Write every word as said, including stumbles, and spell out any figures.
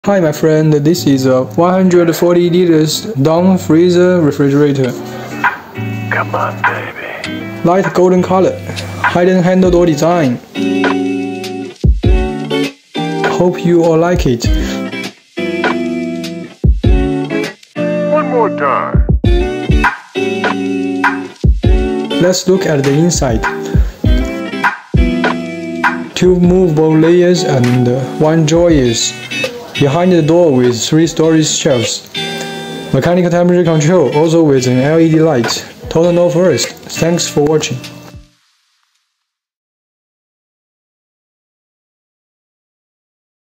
Hi my friend, this is a one hundred forty liters down freezer refrigerator. Come on, baby. Light golden color, hidden handle door design. Hope you all like it. One more time. Let's look at the inside. Two movable layers and one joyous. Behind the door with three storage shelves. Mechanical temperature control, also with an L E D light. Total no first. Thanks for watching.